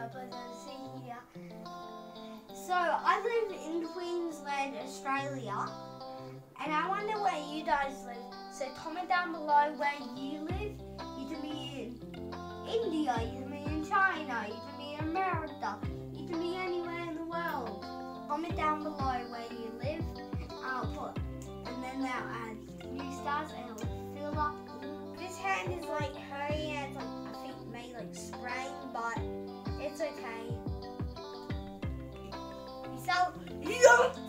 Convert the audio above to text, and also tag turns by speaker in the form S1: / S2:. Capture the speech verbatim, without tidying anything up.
S1: a place to see here. So I live in Queensland, Australia, and I wonder where you guys live. So comment down below where you live. You can be in India, you can be in China, you can be in America, you can be anywhere in the world. Comment down below where you live. I'll put, and then they'll add new stars and it'll fill up. This hand is like hurry and it's like, I think maybe like spraying, but it's okay. So,